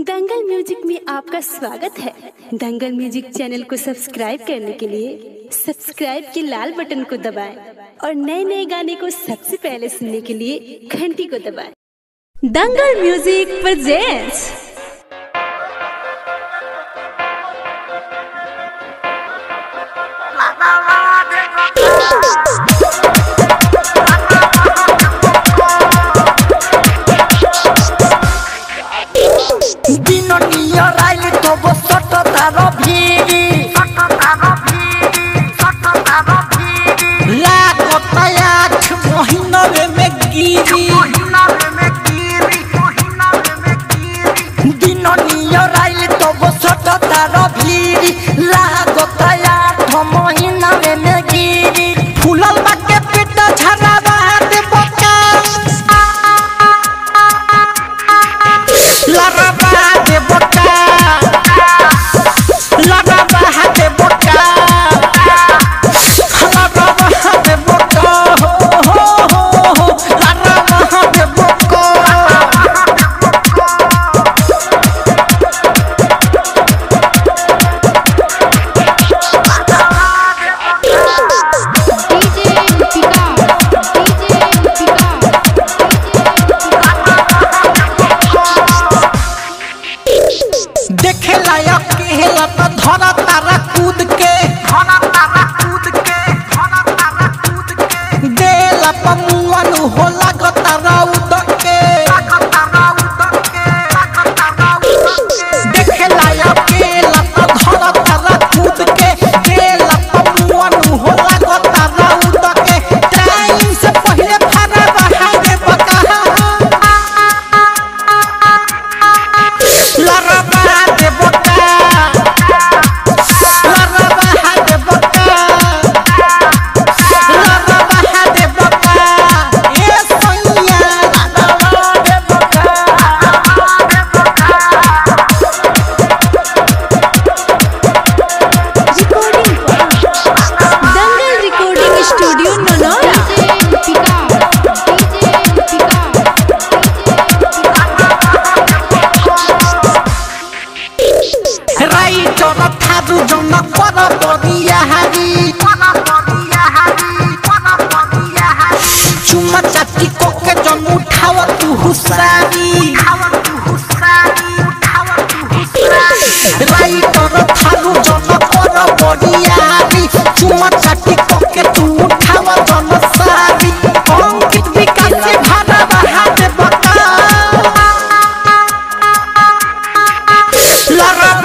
दंगल music में आपका स्वागत है। दंगल म्यूजिक चैनल को सब्सक्राइब करने के लिए सब्सक्राइब के लाल बटन को दबाएं और नए नए गाने को सबसे पहले सुनने के लिए घंटी को दबाएं। दंगल म्यूजिक प्रेजेंट्स Lara